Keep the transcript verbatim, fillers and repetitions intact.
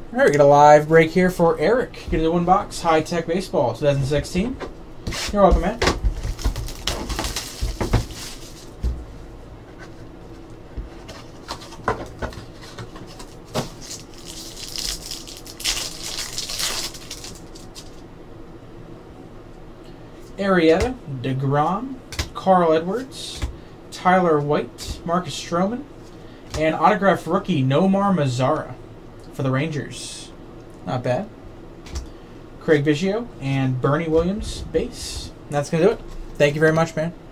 All right, we get a live break here for Eric. Get the one box High Tech Baseball twenty sixteen. You're welcome, man. Arrieta, DeGrom, Carl Edwards, Tyler White, Marcus Stroman, and autographed rookie Nomar Mazara for the Rangers. Not bad. Craig Biggio and Bernie Williams, base. That's going to do it. Thank you very much, man.